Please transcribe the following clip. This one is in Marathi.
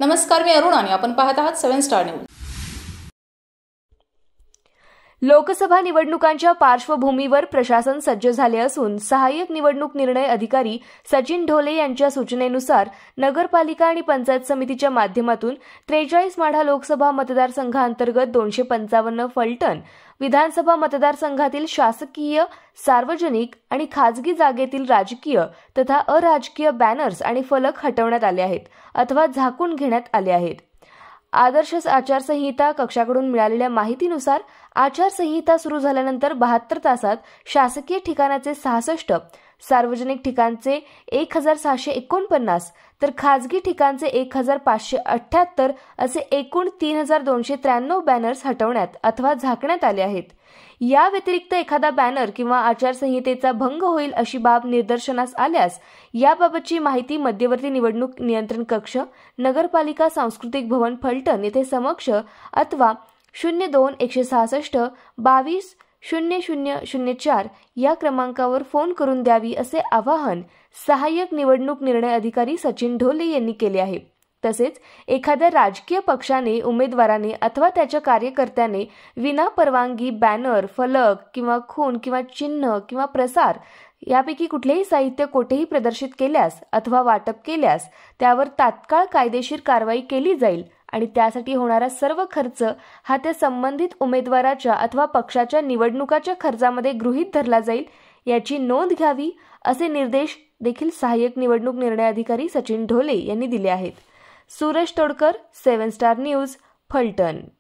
नमस्कार, मी अरुण आणि आपण पाहत आहात 7 स्टार न्यूज। लोकसभा निवडणुकांच्या पार्श्वभूमीवर प्रशासन सज्ज झाले असून सहाय्यक निवडणूक निर्णय अधिकारी सचिन ढोले यांच्या सूचनेनुसार नगरपालिका आणि पंचायत समितीच्या माध्यमातून 43 माढा लोकसभा मतदारसंघांतर्गत 255 फलटण विधानसभा मतदारसंघातील शासकीय, सार्वजनिक आणि खाजगी जागेतील राजकीय तथा अराजकीय बॅनर्स आणि फलक हटवण्यात आले आहेत अथवा झाकून घेण्यात आले आहेत। आदर्श आचारसंहिता कक्षाकडून मिळालेल्या माहितीनुसार आचारसंहिता सुरू झाल्यानंतर 72 तासात शासकीय ठिकाणाचे 66, सार्वजनिक ठिकाणचे 1649 तर खाजगी ठिकाणचे 1578 असे एकूण 3293 बॅनर्स हटवण्यात अथवा झाकण्यात आले आहेत। या व्यतिरिक्त एखादा बॅनर किंवा आचारसंहितेचा भंग होईल अशी बाब निदर्शनास आल्यास याबाबतची माहिती मध्यवर्ती निवडणूक नियंत्रण कक्ष, नगरपालिका सांस्कृतिक भवन फलटण येथे समक्ष अथवा 02-166 220004 या क्रमांकावर फोन करून द्यावी असे आवाहन सहाय्यक निवडणूक निर्णय अधिकारी सचिन ढोले यांनी केले आहे। तसेच एखाद्या राजकीय पक्षाने, उमेदवाराने अथवा त्याच्या कार्यकर्त्याने विना परवानगी बॅनर, फलक किंवा खून किंवा चिन्ह किंवा प्रसार यापैकी कुठलेही साहित्य कोठेही प्रदर्शित केल्यास अथवा वाटप केल्यास त्यावर तात्काळ कायदेशीर कारवाई केली जाईल आणि त्यासाठी होणारा सर्व खर्च हा त्या संबंधित उमेदवाराच्या अथवा पक्षाच्या निवडणुकाच्या खर्चामध्ये गृहीत धरला जाईल याची नोंद घ्यावी असे निर्देश देखील सहाय्यक निवडणूक निर्णय अधिकारी सचिन ढोले यांनी दिले आहेत। Suresh Todkar, 7 Star News, Phaltan.